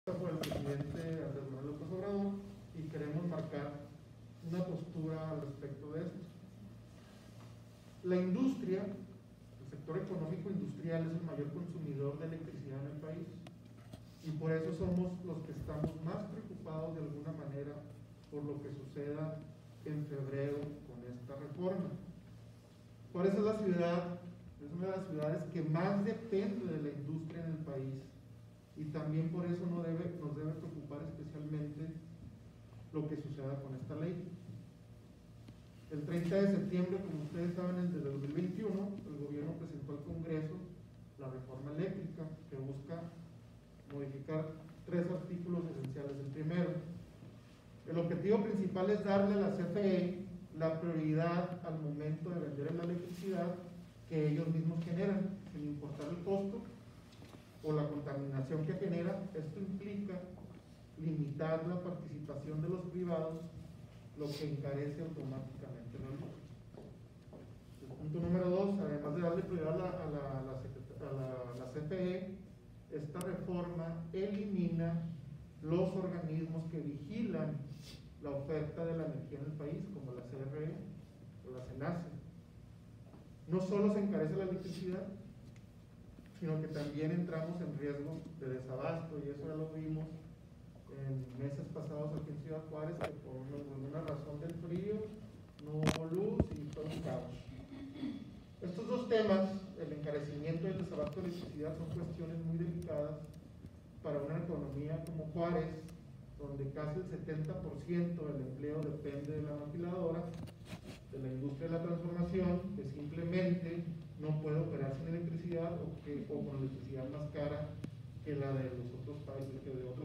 por el presidente Andrés Manuel López Obrador y queremos marcar una postura al respecto de esto. La industria, el sector económico industrial es el mayor consumidor de electricidad en el país y por eso somos los que estamos más preocupados de alguna manera por lo que suceda en febrero con esta reforma. Por eso es una de las ciudades que más depende de la industria en el país y también por eso nos debe preocupar especialmente lo que suceda con esta ley. El 30 de septiembre, como ustedes saben, del 2021, el gobierno presentó al Congreso la reforma eléctrica que busca modificar 3 artículos esenciales. El primero, el objetivo principal es darle a la CFE la prioridad al momento de vender la electricidad que ellos mismos generan, sin importar el costo o la contaminación que genera. Esto implica limitar la participación de los privados, lo que encarece automáticamente la luz. El punto número 2, además de darle prioridad a la CFE, esta reforma elimina los organismos que vigilan la oferta de la energía en el país, como la CRE o la CENACE. No solo se encarece la electricidad, sino que también entramos en riesgo de desabasto, y eso ya lo vimos en meses pasados aquí en Ciudad Juárez, que por alguna razón del frío no hubo luz y todo un caos. Estos dos temas, el encarecimiento y el desabasto de electricidad, son cuestiones muy delicadas para una economía como Juárez, donde casi el 70% del empleo depende de la maquiladora, de la industria de la transformación, que simplemente no puede operar sin electricidad o con electricidad más cara que la de los otros países, que de otros